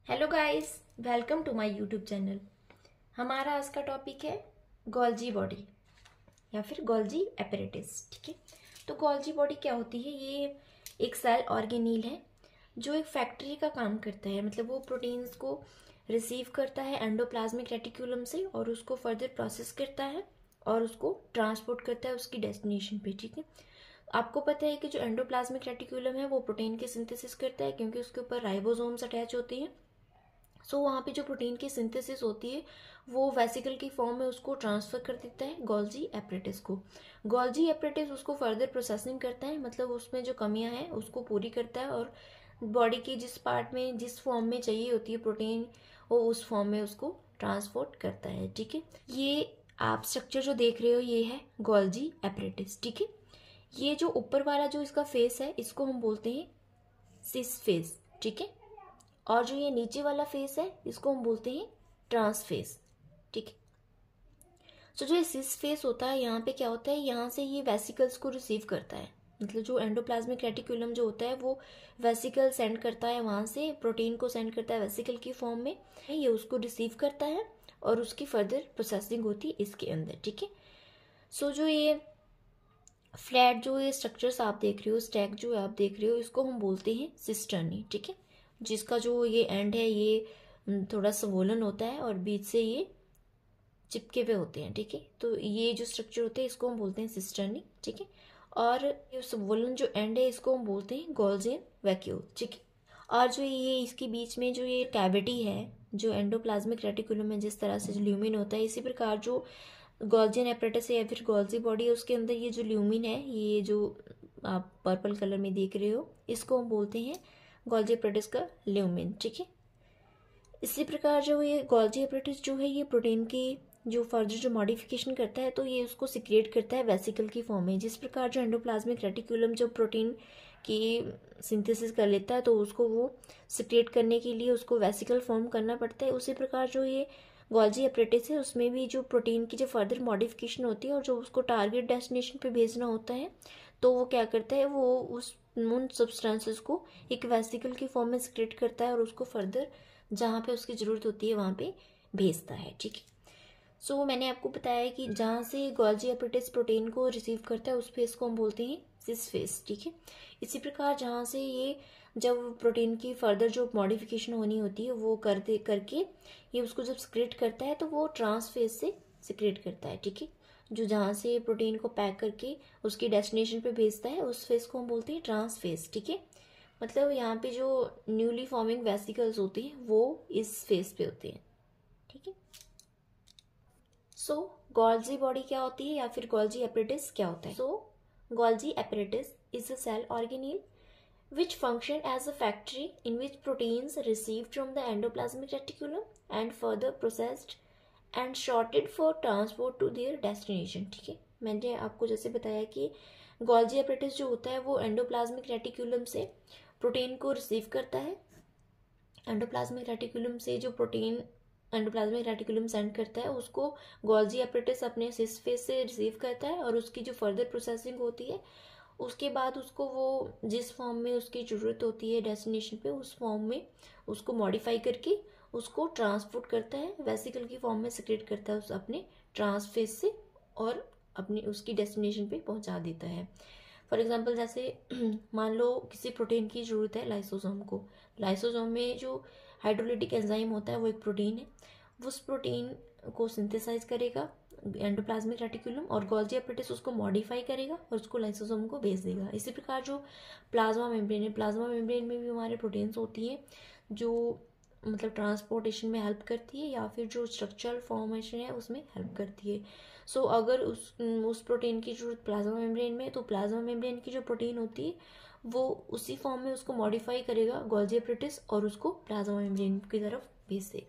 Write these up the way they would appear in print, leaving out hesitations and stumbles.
Hello guys, welcome to my YouTube channel. हमारा आज का टॉपिक है गोल्जी बॉडी या फिर गोल्जी एपरेटिस। ठीक है, तो गोल्जी बॉडी क्या होती है? ये एक सेल ऑर्गेनील है जो एक फैक्ट्री का काम करता है। मतलब वो प्रोटीन्स को रिसीव करता है एंडोप्लाज्मिक रेटिकुलम से और उसको फर्दर प्रोसेस करता है और उसको ट्रांसपोर्ट करता है उसकी डेस्टिनेशन पे। ठीक है, आपको पता है कि जो एंडोप्लाज्मिक रेटिकुलम है वो प्रोटीन की सिंथेसिस करता है क्योंकि उसके ऊपर राइबोसोम्स अटैच होती हैं। सो वहाँ पे जो प्रोटीन की सिंथेसिस होती है वो वेसिकल की फॉर्म में उसको ट्रांसफर कर देता है गोल्जी एपरेटिस को। गोल्जी एपरेटिस उसको फर्दर प्रोसेसिंग करता है, मतलब उसमें जो कमियां हैं उसको पूरी करता है और बॉडी के जिस पार्ट में जिस फॉर्म में चाहिए होती है प्रोटीन वो उस फॉर्म में उसको ट्रांसपोर्ट करता है। ठीक है, ये आप स्ट्रक्चर जो देख रहे हो ये है गोल्जी एपरेटिस। ठीक है, ये जो ऊपर वाला जो इसका फेस है इसको हम बोलते हैं सिस फेस। ठीक है, और जो ये नीचे वाला फेस है इसको हम बोलते हैं ट्रांस फेस। ठीक है, तो जो ये सिस फेस होता है यहाँ पे क्या होता है, यहाँ से ये वेसिकल्स को रिसीव करता है। मतलब जो एंडोप्लाज्मिक रेटिकुलम जो होता है वो वेसिकल सेंड करता है, वहां से प्रोटीन को सेंड करता है वेसिकल की फॉर्म में, ये उसको रिसीव करता है और उसकी फर्दर प्रोसेसिंग होती है इसके अंदर। ठीक है, सो जो ये फ्लैट जो ये स्ट्रक्चर्स आप देख रहे हो, स्टैक जो आप देख रहे हो, इसको हम बोलते हैं सिस्टर्नी। ठीक है, जिसका जो ये एंड है ये थोड़ा स्वोलन होता है और बीच से ये चिपके हुए होते हैं। ठीक है, तो ये जो स्ट्रक्चर होते हैं इसको हम बोलते हैं सिस्टर्नी। ठीक है, और ये स्वोलन जो एंड है इसको हम बोलते हैं गोल्जियन वैक्यूल। ठीक है, और जो ये इसके बीच में जो ये कैविटी है जो एंडोप्लाज्मिक रेटिकुलम में जिस तरह से जो ल्यूमिन होता है, इसी प्रकार जो गोल्जियन एपरेटस है या फिर गोल्जी बॉडी है उसके अंदर ये जो ल्यूमिन है, ये जो आप पर्पल कलर में देख रहे हो, इसको हम बोलते हैं गोल्जी एपरेटस का ल्यूमिन। ठीक है, इसी प्रकार जो ये गोल्जी एपरेटस जो है ये प्रोटीन की जो फर्दर जो मॉडिफिकेशन करता है तो ये उसको सिक्रिएट करता है वेसिकल की फॉर्म में। जिस प्रकार जो एंडोप्लाज्मिक रेटिकुलम जो प्रोटीन की सिंथेसिस कर लेता है तो उसको वो सिक्रिएट करने के लिए उसको वेसिकल फॉर्म करना पड़ता है, उसी प्रकार जो ये गोल्जी एपरेटिस है उसमें भी जो प्रोटीन की जो फर्दर मॉडिफिकेशन होती है और जो उसको टारगेट डेस्टिनेशन पे भेजना होता है तो वो क्या करता है, वो उन सब्सटेंसेस को एक वेसिकल की फॉर्म में सिक्रेट करता है और उसको फर्दर जहाँ पे उसकी ज़रूरत होती है वहाँ पे भेजता है। ठीक है, सो मैंने आपको बताया कि जहाँ से गोल्जी एपरेटिस प्रोटीन को रिसीव करता है उस फेस को हम बोलते हैं सिस फेस। ठीक है, इसी प्रकार जहाँ से ये जब प्रोटीन की फर्दर जो मॉडिफिकेशन होनी होती है वो करके ये उसको जब सिक्रेट करता है तो वो ट्रांस फेस से सिक्रेट करता है। ठीक है, जो जहाँ से प्रोटीन को पैक करके उसकी डेस्टिनेशन पे भेजता है उस फेस को हम बोलते हैं ट्रांस फेस। ठीक है, मतलब यहाँ पे जो न्यूली फॉर्मिंग वेसिकल्स होते हैं वो इस फेस पे होते हैं। ठीक है, सो गोल्जी बॉडी क्या होती है या फिर गोल्जी एपरेटिस क्या होता है? So Golgi apparatus is a cell organelle which function as a factory in which proteins received from the endoplasmic reticulum and further processed and sorted for transport to their destination। ठीक है, मैंने आपको जैसे बताया कि गोल्जी एपरेटिस जो होता है वो एंडोप्लाज्मिक रेटिकुलम से प्रोटीन को रिसीव करता है। एंडोप्लाज्मिक रेटिकुलम से जो प्रोटीन एंडोप्लाज्मिक रेटिकुलम सेंड करता है उसको गोल्जी एपरेटिस अपने सिस फेस से रिसीव करता है और उसकी जो फर्दर प्रोसेसिंग होती है उसके बाद उसको वो जिस फॉर्म में उसकी ज़रूरत होती है डेस्टिनेशन पे उस फॉर्म में उसको मॉडिफाई करके उसको ट्रांसपोर्ट करता है, वेसिकल की फॉर्म में सिक्रेट करता है उस अपने ट्रांसफेस से और अपनी उसकी डेस्टिनेशन पे पहुंचा देता है। फॉर एग्जांपल जैसे मान लो किसी प्रोटीन की ज़रूरत है लाइसोसोम को, लाइसोसोम में जो हाइड्रोलिटिक एंजाइम होता है वो एक प्रोटीन है, वो उस प्रोटीन को सिंथेसाइज करेगा एंडोप्लाज्मिक रेटिकुलम और गोल्जी एपरेटिस उसको मॉडिफाई करेगा और उसको लाइसोसोम को भेज देगा। इसी प्रकार जो प्लाज्मा मेम्ब्रेन है, प्लाज्मा मेम्ब्रेन में भी हमारे प्रोटीन्स होती हैं जो मतलब ट्रांसपोर्टेशन में हेल्प करती है या फिर जो स्ट्रक्चरल फॉर्मेशन है उसमें हेल्प करती है। सो अगर उस प्रोटीन की जरूरत प्लाज्मा मेम्ब्रेन में तो प्लाज्मा मेम्ब्रेन की जो प्रोटीन होती है वो उसी फॉर्म में उसको मॉडिफाई करेगा गोल्जी एपरेटिस और उसको प्लाज्मा मेम्ब्रेन की तरफ भेज देगा।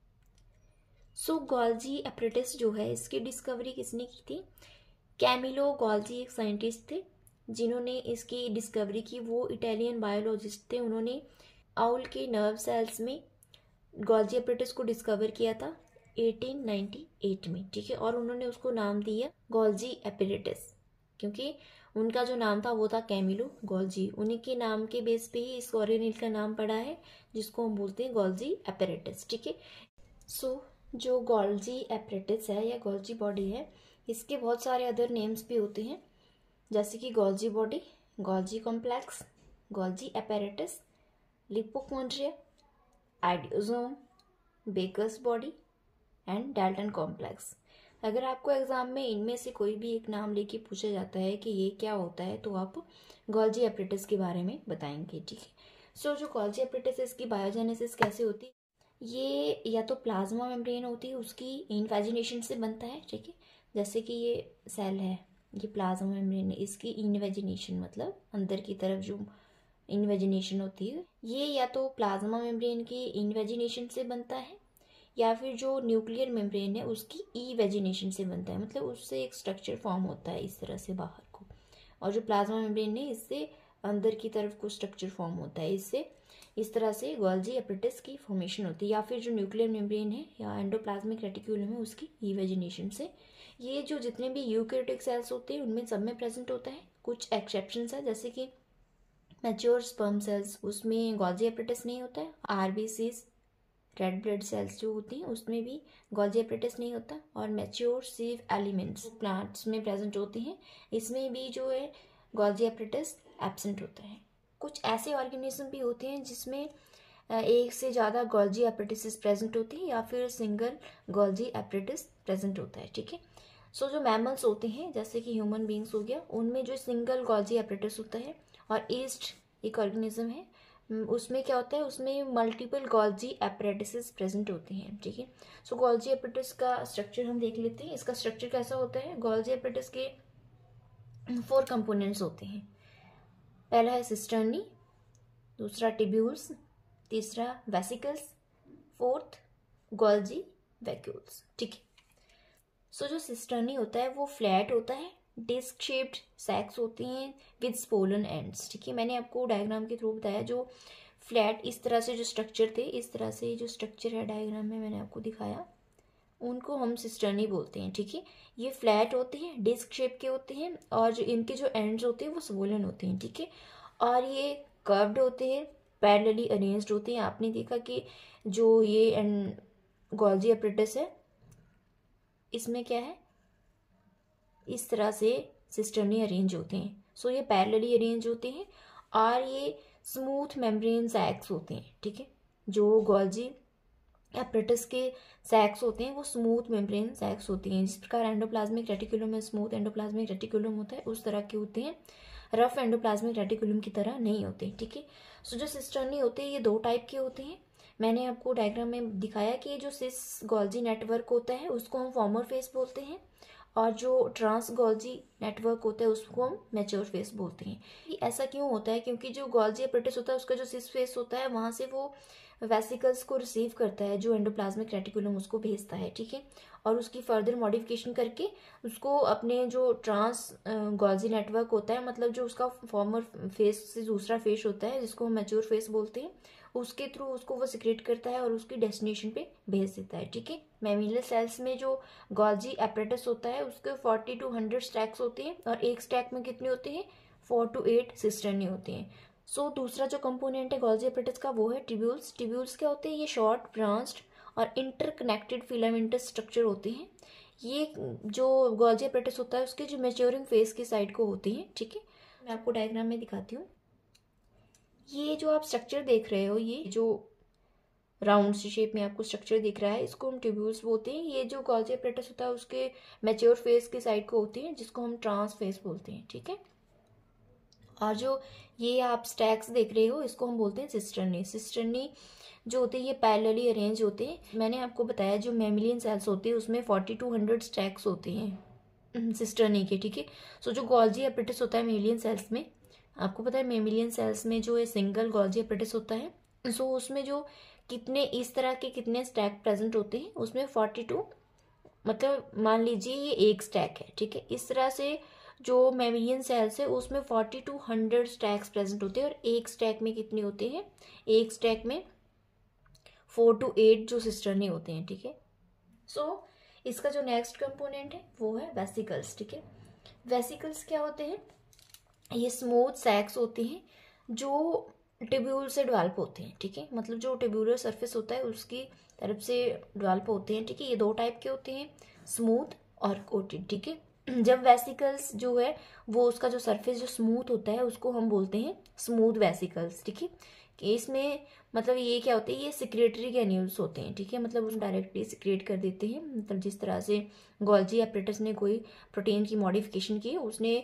सो गोल्जी एपरेटिस जो है इसकी डिस्कवरी किसने की थी? कैमिलो गोल्जी एक साइंटिस्ट थे जिन्होंने इसकी डिस्कवरी की। वो इटालियन बायोलॉजिस्ट थे, उन्होंने आउल के नर्व सेल्स में गोल्जी एपरेटिस को डिस्कवर किया था 1898 में। ठीक है, और उन्होंने उसको नाम दिया गोल्जी एपरेटिस क्योंकि उनका जो नाम था वो था कैमिलो गोल्जी। उन्हीं के नाम के बेस पे ही इस ऑर्गेनेल का नाम पड़ा है, जिसको हम बोलते हैं गोल्जी एपैरेटस। ठीक है। सो जो गोल्जी एपैरेटस है या गोल्जी बॉडी है, इसके बहुत सारे अदर नेम्स भी होते हैं, जैसे कि Golgi body, Golgi complex, Golgi apparatus, lipochondria, idiosome, Baker's body and Dalton complex. अगर आपको एग्जाम में इनमें से कोई भी एक नाम लेके पूछा जाता है कि ये क्या होता है, तो आप गोल्जी एपैरेटस के बारे में बताएंगे। ठीक है। सो जो गोल्जी एपैरेटस है, इसकी बायोजेनेसिस कैसे होती है? ये या तो प्लाज्मा मेम्ब्रेन होती है, उसकी इनवेजिनेशन से बनता है। ठीक है। जैसे कि ये सेल है, ये प्लाज्मा मेम्ब्रेन है, इसकी इनवेजिनेशन मतलब अंदर की तरफ जो इनवेजिनेशन होती है, ये या तो प्लाज्मा मेम्ब्रेन की इनवेजिनेशन से बनता है, या फिर जो न्यूक्लियर मेम्ब्रेन है उसकी ई वेजिनेशन से बनता है, मतलब उससे एक स्ट्रक्चर फॉर्म होता है इस तरह से बाहर को, और जो प्लाज्मा मेम्ब्रेन है इससे अंदर की तरफ को स्ट्रक्चर फॉर्म होता है, इससे इस तरह से गोल्जी एपैरेटस की फॉर्मेशन होती है। या फिर जो न्यूक्लियर मेम्ब्रेन है या एंडोप्लाज्मिक रेटिक्यूलम है उसकी ई वेजिनेशन से। ये जो जितने भी यूकैरियोटिक सेल्स होते हैं उनमें सब में प्रेजेंट होता है। कुछ एक्सेप्शंस है, जैसे कि मैच्योर स्पर्म सेल्स, उसमें गोल्जी एपैरेटस नहीं होता है। आरबीसीज, रेड ब्लड सेल्स जो होती हैं उसमें भी गोल्जी एपैरेटस नहीं होता। और मैच्योर सीव एलिमेंट्स प्लांट्स में प्रेजेंट होते हैं, इसमें भी जो है गोल्जी एपैरेटस एब्सेंट होता है। कुछ ऐसे ऑर्गेनिज्म भी होते हैं जिसमें एक से ज़्यादा गोल्जी एपैरेटस प्रेजेंट होती है, या फिर सिंगल गोल्जी एपैरेटस प्रेजेंट होता है। ठीक है। सो जो मैमल्स होते हैं जैसे कि ह्यूमन बींग्स हो गया, उनमें जो सिंगल गोल्जी एपैरेटस होता है। और ईस्ट एक ऑर्गेनिज्म है, उसमें क्या होता है, उसमें मल्टीपल गोल्जी एपैरेटस प्रेजेंट होते हैं। ठीक है। सो गोल्जी एपैरेटस का स्ट्रक्चर हम देख लेते हैं। इसका स्ट्रक्चर कैसा होता है? गोल्जी एपैरेटस के 4 कंपोनेंट्स होते हैं। पहला है सिस्टर्नी, दूसरा टिब्यूल्स, तीसरा वेसिकल्स, फोर्थ गोल्जी वैक्यूल्स। ठीक है। सो जो सिस्टर्नी होता है वो फ्लैट होता है, डिस्क शेप्ड सैक्स होती हैं विद स्पोलन एंड्स। ठीक है। मैंने आपको डायग्राम के थ्रू बताया, जो फ्लैट इस तरह से जो स्ट्रक्चर थे, इस तरह से जो स्ट्रक्चर है डायग्राम में मैंने आपको दिखाया, उनको हम सिस्टर्नी बोलते हैं। ठीक है। ये फ्लैट होते हैं, डिस्क शेप के होते हैं, और जो इनके जो एंड्स होते हैं वो स्वोलन होते हैं। ठीक है। और ये कर्व्ड होते हैं, पैरेलली अरेंज्ड होते हैं। आपने देखा कि जो ये गोल्जी एपैरेटस है, इसमें क्या है, इस तरह से सिस्टर्नी अरेंज होते हैं। सो ये पैरेलली अरेंज होते हैं, और ये स्मूथ मेम्ब्रेन सैक्स होते हैं। ठीक है। जो गोल्जी एपैरेटस के सैक्स होते हैं वो स्मूथ मेम्ब्रेन सैक्स होती हैं। जिस प्रकार एंडोप्लाज्मिक रेटिकुलम में स्मूथ एंडोप्लाज्मिक रेटिकुलम होता है, उस तरह के होते हैं, रफ एंडोप्लाज्मिक रेटिकुलम की तरह नहीं होते। ठीक है। सो जो सिस्टर्नी होते हैं ये 2 टाइप के होते हैं। मैंने आपको डायग्राम में दिखाया कि जो सिस गोल्जी नेटवर्क होता है उसको हम फॉर्मर फेस बोलते हैं, और जो ट्रांस गोल्जी नेटवर्क होता है उसको हम मैच्योर फेस बोलते हैं। ऐसा क्यों होता है? क्योंकि जो गोल्जी एपैरेटस होता है उसका जो सिस फेस होता है वहां से वो वेसिकल्स को रिसीव करता है, जो एंडोप्लाज्मिक रेटिकुलम उसको भेजता है। ठीक है। और उसकी फर्दर मॉडिफिकेशन करके उसको अपने जो ट्रांस गोल्जी नेटवर्क होता है, मतलब जो उसका फॉर्मर फेस से दूसरा फेस होता है जिसको हम मैच्योर फेस बोलते हैं, उसके थ्रू उसको वो सिक्रेट करता है और उसकी डेस्टिनेशन पे भेज देता है। ठीक है। मैमिलर सेल्स में जो गोल्जी एपैरेटस होता है उसके 40 to 100 स्टैक्स होते हैं, और एक स्टैक में कितने होते हैं? 4 to 8 सिस्टर्नी होते हैं। सो दूसरा जो कंपोनेंट है गोल्जी एपैरेटस का वो है ट्यूब्यूल्स। ट्यूब्यूल्स क्या होते हैं? ये शॉर्ट ब्रांच्ड और इंटरकनेक्टेड फिलामेंटस स्ट्रक्चर होते हैं। ये जो गोल्जी एपैरेटस होता है उसके जो मैच्योरिंग फेज की साइड को होते हैं। ठीक है। मैं आपको डायग्राम में दिखाती हूँ। ये जो आप स्ट्रक्चर देख रहे हो, ये जो राउंड सी शेप में आपको स्ट्रक्चर दिख रहा है, इसको हम ट्यूब्यूल्स बोलते हैं। ये जो गोल्जी एपैरेटस होता है उसके मैच्योर फेज की साइड को होती है, जिसको हम ट्रांस फेज बोलते हैं। ठीक है। और जो ये आप स्टैक्स देख रहे हो इसको हम बोलते हैं सिस्टर्नी। सिस्टर्नी जो होते हैं ये पैरेलली अरेंज होते हैं। मैंने आपको बताया जो मैमिलियन सेल्स होते हैं उसमें 40 to 100 स्टैक्स होते हैं सिस्टर्नी के। ठीक है। सो जो गोल्जी एपैरेटस होता है मेमिलियन सेल्स में, आपको पता है मेमिलियन सेल्स में जो सिंगल गोल्जी एपैरेटस होता है, सो उसमें जो कितने इस तरह के कितने स्टैक प्रेजेंट होते हैं, उसमें 42, मतलब मान लीजिए ये एक स्टैक है। ठीक है। इस तरह से जो मैमिलियन सेल्स है उसमें 40 to 100 स्टैक्स प्रेजेंट होते हैं, और एक स्टैक में कितने होते हैं? एक स्टैक में 4 to 8 जो सिस्टर्नी होते हैं। ठीक है। सो इसका जो नेक्स्ट कंपोनेंट है वो है वेसिकल्स। ठीक है। वेसिकल्स क्या होते हैं? ये स्मूथ सैक्स होते हैं जो ट्यूब्यूल से डेवलप होते हैं, ठीक है, मतलब जो ट्यूब्यूलर सरफेस होता है उसकी तरफ से डेवलप होते हैं, ठीक है। ये दो टाइप के होते हैं, स्मूथ और कोटेड, ठीक है। जब वेसिकल्स जो है वो उसका जो सरफेस जो स्मूथ होता है उसको हम बोलते हैं स्मूथ वेसिकल्स, ठीक है। कि इसमें मतलब ये क्या होते हैं, ये सिक्रेटरी ग्रैन्यूल्स होते हैं, ठीक है, मतलब उसको डायरेक्टली सिक्रेट कर देते हैं। मतलब जिस तरह से गोल्जी एपरेटस ने कोई प्रोटीन की मॉडिफिकेशन की, उसने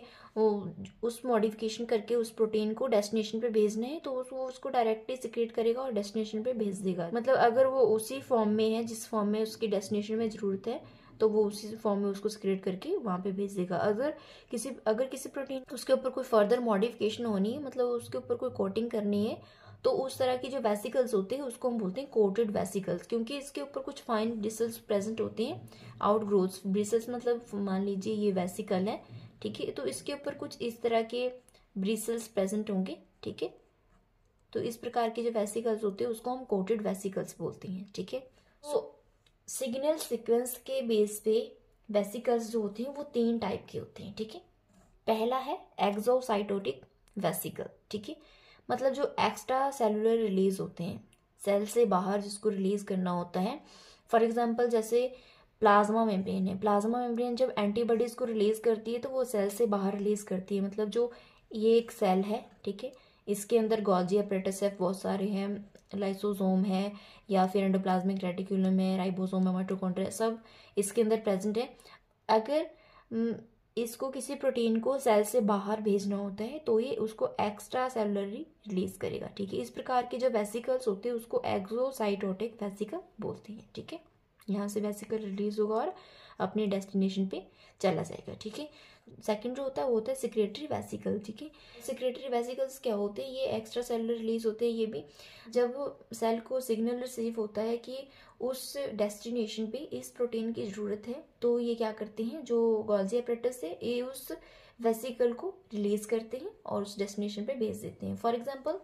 उस मॉडिफिकेशन करके उस प्रोटीन को डेस्टिनेशन पे भेजना है तो वो उसको डायरेक्टली सिक्रेट करेगा और डेस्टिनेशन पे भेज देगा। मतलब अगर वो उसी फॉर्म में है जिस फॉर्म में उसकी डेस्टिनेशन में जरूरत है तो वो उसी फॉर्म में उसको सिक्रेट करके वहां पे भेज देगा। अगर किसी प्रोटीन उसके ऊपर कोई फर्दर मॉडिफिकेशन होनी है, मतलब उसके ऊपर कोई कोटिंग करनी है, तो उस तरह की जो वेसिकल्स होते हैं उसको हम बोलते हैं कोटेड वेसिकल्स, क्योंकि इसके ऊपर कुछ फाइन ब्रिसल्स प्रेजेंट होते हैं, आउटग्रोथ्स। ब्रिसल्स मतलब मान लीजिए ये वेसिकल है, ठीक है, तो इसके ऊपर कुछ इस तरह के ब्रिसल्स प्रेजेंट होंगे, ठीक है। तो इस प्रकार के जो वेसिकल्स होते हैं उसको हम कोटेड वेसिकल्स बोलते हैं, ठीक है। सो सिग्नल सीक्वेंस के बेस पे वेसिकल्स जो होते हैं वो 3 टाइप के होते हैं, ठीक है। पहला है एक्सोसाइटोटिक वेसिकल, ठीक है, मतलब जो एक्स्ट्रा सेलुलर रिलीज होते हैं, सेल से बाहर जिसको रिलीज करना होता है। फॉर एग्जांपल जैसे प्लाज्मा मेम्ब्रेन है, प्लाज्मा मेम्ब्रेन जब एंटीबॉडीज को रिलीज करती है तो वो सेल से बाहर रिलीज करती है। मतलब जो ये एक सेल है, ठीक है, इसके अंदर गोल्जी एपरेटस है, बहुत सारे हैं, लाइसोसोम है या फिर एंडोप्लाज्मिक रेटिकुलम है, राइबोसोम है, माइटोकॉन्ड्रिया, सब इसके अंदर प्रेजेंट है। अगर इसको किसी प्रोटीन को सेल से बाहर भेजना होता है तो ये उसको एक्स्ट्रा सेलुलरली रिलीज करेगा, ठीक है। इस प्रकार के जो वेसिकल्स होते हैं उसको एक्सोसाइटोटिक वेसिकल बोलते हैं, ठीक है। यहाँ से वेसिकल रिलीज होगा और अपने डेस्टिनेशन पे चला जाएगा, ठीक है। सेकंड जो होता है वो होता है सिक्रेटरी वेसिकल, ठीक है। सिक्रेटरी वेसिकल्स क्या होते हैं, ये एक्स्ट्रा सेलुलर रिलीज होते हैं। ये भी जब सेल को सिग्नल रिसीव होता है कि उस डेस्टिनेशन पे इस प्रोटीन की जरूरत है तो ये क्या करते हैं, जो गोल्जी एपरेटस है ये उस वेसिकल को रिलीज करते हैं और उस डेस्टिनेशन पे भेज देते हैं। फॉर एग्जांपल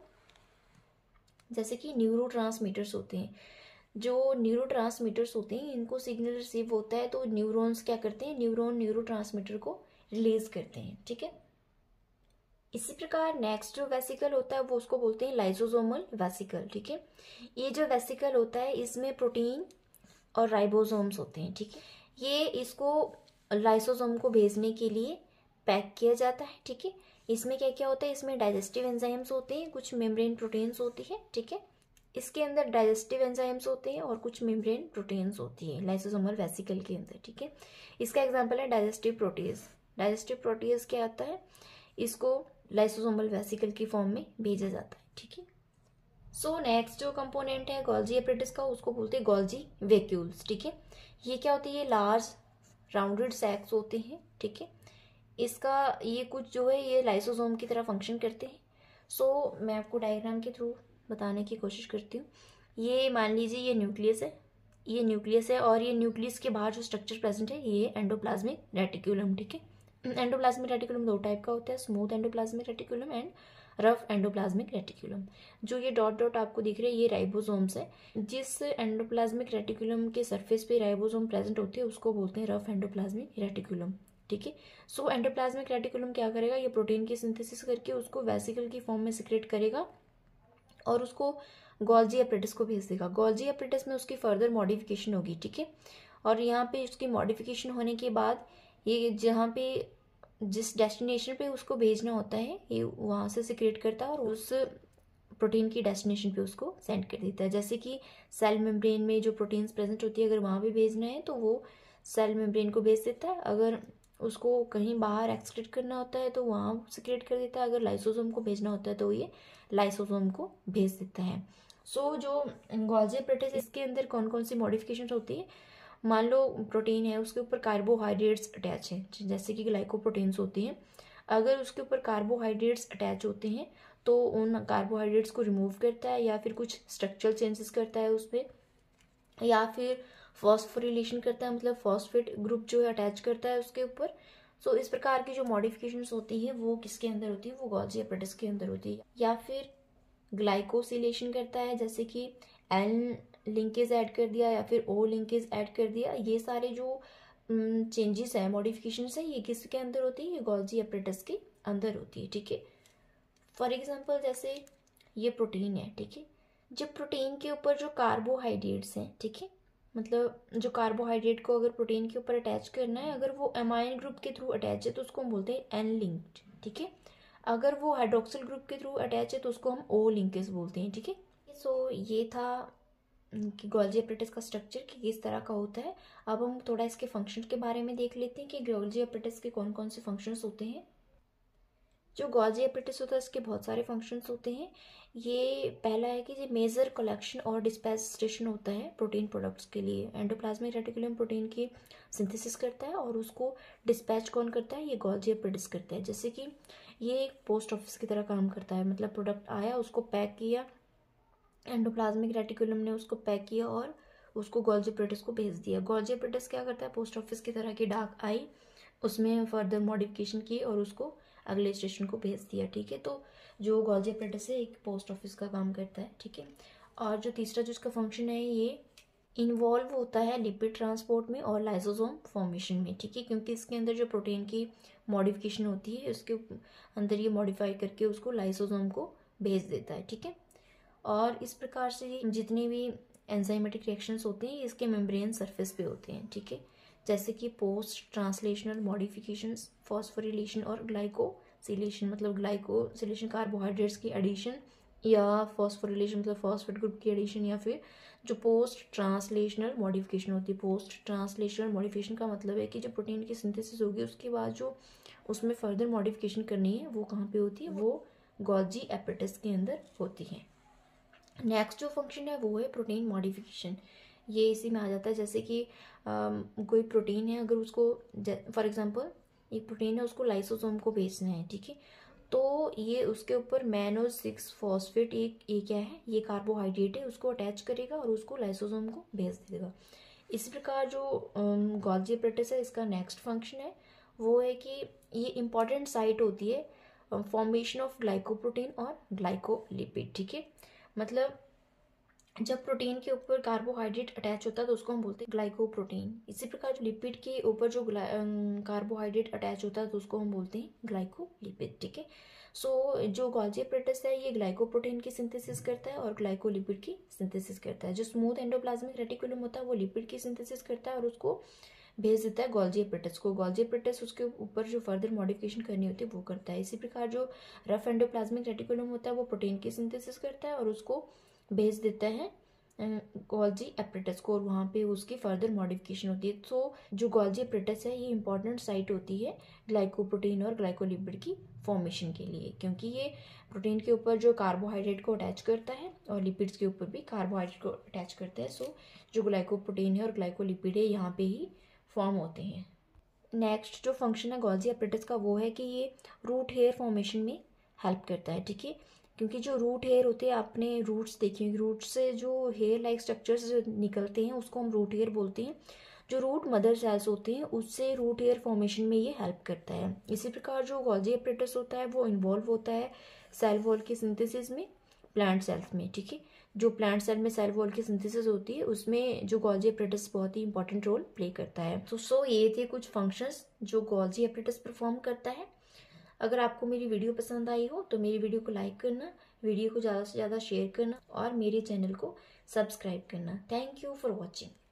जैसे कि न्यूरोट्रांसमीटर्स होते हैं, जो न्यूरोट्रांसमीटर्स होते हैं इनको सिग्नल रिसीव होता है तो न्यूरॉन्स क्या करते हैं, न्यूरॉन न्यूरोट्रांसमीटर को रिलीज करते हैं, ठीक है। इसी प्रकार नेक्स्ट जो वेसिकल होता है वो उसको बोलते हैं लाइसोसोमल वेसिकल, ठीक है। ये जो वेसिकल होता है इसमें प्रोटीन और राइबोसोम्स होते हैं, ठीक है। ये इसको लाइसोसोम को भेजने के लिए पैक किया जाता है, ठीक है। इसमें क्या क्या होता है, इसमें डाइजेस्टिव एंजाइम्स होते हैं, कुछ मेम्ब्रेन प्रोटीन्स होती है, ठीक है। इसके अंदर डाइजेस्टिव एंजाइम्स होते हैं और कुछ मेम्ब्रेन प्रोटीन्स होती है लाइसोसोमल वेसिकल के अंदर, ठीक है। इसका एग्जांपल है डाइजेस्टिव प्रोटीज। डाइजेस्टिव प्रोटीज क्या आता है, इसको लाइसोसोमल वेसिकल की फॉर्म में भेजा जाता है, ठीक है। सो नेक्स्ट जो कंपोनेंट है गोल्जी एपरेटिस का उसको बोलते हैं गोल्जी वैक्यूल्स, ठीक है। ये क्या होती है, ये लार्ज राउंडेड सैक्स होते हैं, ठीक है। इसका ये कुछ जो है ये लाइसोसोम की तरह फंक्शन करते हैं। सो मैं आपको डायग्राम के थ्रू बताने की कोशिश करती हूँ। ये मान लीजिए ये न्यूक्लियस है, ये न्यूक्लियस है और ये न्यूक्लियस के बाहर जो स्ट्रक्चर प्रेजेंट है ये एंडोप्लाज्मिक रेटिकुलम, ठीक है। एंडोप्लाज्मिक रेटिकुलम 2 टाइप का होता है, smooth endoplasmic reticulum and rough endoplasmic reticulum. जो ये डॉट डॉट आपको दिख रहे हैं ये राइबोसोम्स है। जिस एंडोप्लाज्मिक रेटिकुलम के सरफेस पे राइबोसोम प्रेजेंट होते हैं उसको बोलते हैं रफ एंडोप्लाज्मिक रेटिकुलम, ठीक है। सो एंडोप्लाज्मिक रेटिकुलम क्या करेगा, ये प्रोटीन की सिंथेसिस करके उसको वेसिकल की फॉर्म में सिक्रेट करेगा और उसको गोल्जी एपरेटिस को भेज देगा। गोल्जी एपरेटिस में उसकी फर्दर मॉडिफिकेशन होगी, ठीक है। और यहाँ पे उसकी मॉडिफिकेशन होने के बाद ये जहाँ पे जिस डेस्टिनेशन पे उसको भेजना होता है ये वहाँ से सिक्रेट करता है और उस प्रोटीन की डेस्टिनेशन पे उसको सेंड कर देता है। जैसे कि सेल मेम्ब्रेन में जो प्रोटीन्स प्रेजेंट होती है अगर वहाँ भी भेजना है तो वो सेल मेम्ब्रेन को भेज देता है, अगर उसको कहीं बाहर एक्सक्रीट करना होता है तो वहाँ सिक्रेट कर देता है, अगर लाइसोसोम को भेजना होता है तो ये लाइसोसोम को भेज देता है। सो जो गोल्जी एपरेटिस इसके अंदर कौन कौन सी मॉडिफिकेशन होती है, मान लो प्रोटीन है उसके ऊपर कार्बोहाइड्रेट्स अटैच है जैसे कि ग्लाइकोप्रोटीन्स होती हैं, अगर उसके ऊपर कार्बोहाइड्रेट्स अटैच होते हैं तो उन कार्बोहाइड्रेट्स को रिमूव करता है या फिर कुछ स्ट्रक्चरल चेंजेस करता है उस पर, या फिर फॉस्फोरिलेशन करता है, मतलब फॉस्फेट ग्रुप जो है अटैच करता है उसके ऊपर। सो इस प्रकार की जो मॉडिफिकेशंस होती है वो किसके अंदर होती है, वो गोल्जी एपरेटिस के अंदर होती है। या फिर ग्लाइकोसिलेशन करता है जैसे कि एन लिंकेज ऐड कर दिया या फिर ओ लिंकेज ऐड कर दिया, ये सारे जो चेंजेस है मॉडिफिकेशंस है ये किसके अंदर होती है, ये गोल्जी एपरेटिस के अंदर होती है, ठीक है। फॉर एग्जांपल जैसे ये प्रोटीन है, ठीक है। जब प्रोटीन के ऊपर जो कार्बोहाइड्रेट्स हैं, ठीक है, मतलब जो कार्बोहाइड्रेट को अगर प्रोटीन के ऊपर अटैच करना है, अगर वो अमाइन ग्रुप के थ्रू अटैच है तो उसको हम बोलते हैं एन लिंक्ड, ठीक है। अगर वो हाइड्रोक्सिल ग्रुप के थ्रू अटैच है तो उसको हम ओ लिंकेज बोलते हैं, ठीक है। सो ये था कि गोल्जी एपरेटिस का स्ट्रक्चर कि किस तरह का होता है। अब हम थोड़ा इसके फंक्शन के बारे में देख लेते हैं कि गोल्जी एपरेटिस के कौन कौन से फंक्शंस होते हैं। जो गोल्जी एपरेटिस होता है इसके बहुत सारे फंक्शंस होते हैं। ये पहला है कि ये मेजर कलेक्शन और डिस्पैच स्टेशन होता है प्रोटीन प्रोडक्ट्स के लिए। एंडोप्लाज्मिक रेटिकुलम प्रोटीन की सिंथेसिस करता है और उसको डिस्पैच कौन करता है, ये गोल्जी एपरेटिस करता है। जैसे कि ये एक पोस्ट ऑफिस की तरह काम करता है, मतलब प्रोडक्ट आया, उसको पैक किया, एंडोप्लाज्मिक रेटिकुलम ने उसको पैक किया और उसको गोल्जी एपरेटिस को भेज दिया। गोल्जी एपरेटिस क्या करता है, पोस्ट ऑफिस की तरह की डाक आई, उसमें फर्दर मॉडिफिकेशन की और उसको अगले स्टेशन को भेज दिया, ठीक है। तो जो गोल्जी एपरेटिस है एक पोस्ट ऑफिस का काम करता है, ठीक है। और जो तीसरा जो इसका फंक्शन है, ये इन्वॉल्व होता है लिपिड ट्रांसपोर्ट में और लाइसोसोम फॉर्मेशन में, ठीक है, क्योंकि इसके अंदर जो प्रोटीन की मॉडिफिकेशन होती है उसके अंदर ये मॉडिफाई करके उसको लाइसोसोम को भेज देता है, ठीक है। और इस प्रकार से जितने भी एंजाइमेटिक रिएक्शंस होते हैं इसके मेम्ब्रेन सरफेस पे होते हैं, ठीक है। जैसे कि पोस्ट ट्रांसलेशनल मॉडिफिकेशंस, फॉस्फोरिलेशन और ग्लाइकोसिलेशन, मतलब ग्लाइकोसिलेशन कार्बोहाइड्रेट्स की एडिशन, या फॉस्फोरिलेशन मतलब फॉस्फेट ग्रुप की एडिशन, या फिर जो पोस्ट ट्रांसलेशनल मॉडिफिकेशन होती है। पोस्ट ट्रांसलेशनल मॉडिफिकेशन का मतलब है कि जो प्रोटीन की सिंथेसिस होगी उसके बाद जो उसमें फर्दर मॉडिफिकेशन करनी है वो कहाँ पे होती है, वो गोल्जी एपरेटिस के अंदर होती है। नेक्स्ट जो फंक्शन है वो है प्रोटीन मॉडिफिकेशन। ये इसी में आ जाता है। जैसे कि कोई प्रोटीन है, अगर उसको फॉर एग्जांपल एक प्रोटीन है, उसको लाइसोसोम को भेजना है, ठीक है, तो ये उसके ऊपर मैनो 6 फॉस्फेट ये क्या है, ये कार्बोहाइड्रेट है, उसको अटैच करेगा और उसको लाइसोसोम को भेज देगा। इसी प्रकार जो गोल्जी एपरेटिस है इसका नेक्स्ट फंक्शन है वो है कि ये इंपॉर्टेंट साइट होती है फॉर्मेशन ऑफ ग्लाइकोप्रोटीन और ग्लाइकोलिपिड, ठीक है। मतलब जब प्रोटीन के ऊपर कार्बोहाइड्रेट अटैच होता है तो उसको हम बोलते हैं ग्लाइकोप्रोटीन। इसी प्रकार जो लिपिड के ऊपर जो कार्बोहाइड्रेट अटैच होता है तो उसको हम बोलते हैं ग्लाइकोलिपिड, ठीक है। सो जो गोल्जी एपरेटिस है ये ग्लाइकोप्रोटीन की सिंथेसिस करता है और ग्लाइकोलिपिड की सिंथेसिस करता है। जो स्मूथ एंडोप्लाज्मिक रेटिकुलम होता है वो लिपिड की सिंथेसिस करता है और उसको भेज देता है गोल्जी एपरेटिस को। गोल्जी एपरेटिस उसके ऊपर जो फर्दर मॉडिफिकेशन करनी होती है वो करता है। इसी प्रकार जो रफ एंडोप्लाज्मिक रेटिकुलम होता है वो प्रोटीन की सिंथेसिस करता है और उसको भेज देता है गोल्जी एपरेटिस को और वहाँ पे उसकी फर्दर मॉडिफिकेशन होती है। तो जो गोल्जी एपरेटिस है ये इंपॉर्टेंट साइट होती है ग्लाइकोप्रोटीन और ग्लाइकोलिपिड की फॉर्मेशन के लिए, क्योंकि ये प्रोटीन के ऊपर जो कार्बोहाइड्रेट को अटैच करता है और लिपिड्स के ऊपर भी कार्बोहाइड्रेट को अटैच करता है। सो जो ग्लाइकोप्रोटीन है और ग्लाइकोलिपिड है यहाँ पे ही फॉर्म होते हैं। नेक्स्ट जो फंक्शन है गोल्जी एपरेटिस का वो है कि ये रूट हेयर फॉर्मेशन में हेल्प करता है, ठीक है। क्योंकि जो रूट हेयर होते हैं, आपने रूट्स देखे, रूट से जो हेयर लाइक स्ट्रक्चर्स निकलते हैं उसको हम रूट हेयर बोलते हैं। जो रूट मदर सेल्स होते हैं उससे रूट हेयर फॉर्मेशन में ये हेल्प करता है। इसी प्रकार जो गोल्जी एपरेटिस होता है वो इन्वॉल्व होता है सेल वॉल की सिंथेसिस में प्लांट सेल्स में, ठीक है। जो प्लांट सेल में सेल वॉल की सिंथेसिस होती है उसमें जो गोल्जी एपरेटिस बहुत ही इंपॉर्टेंट रोल प्ले करता है। तो ये थे कुछ फंक्शंस जो गोल्जी एपरेटिस परफॉर्म करता है। अगर आपको मेरी वीडियो पसंद आई हो तो मेरी वीडियो को लाइक करना, वीडियो को ज़्यादा से ज़्यादा शेयर करना और मेरे चैनल को सब्सक्राइब करना। Thank you for watching.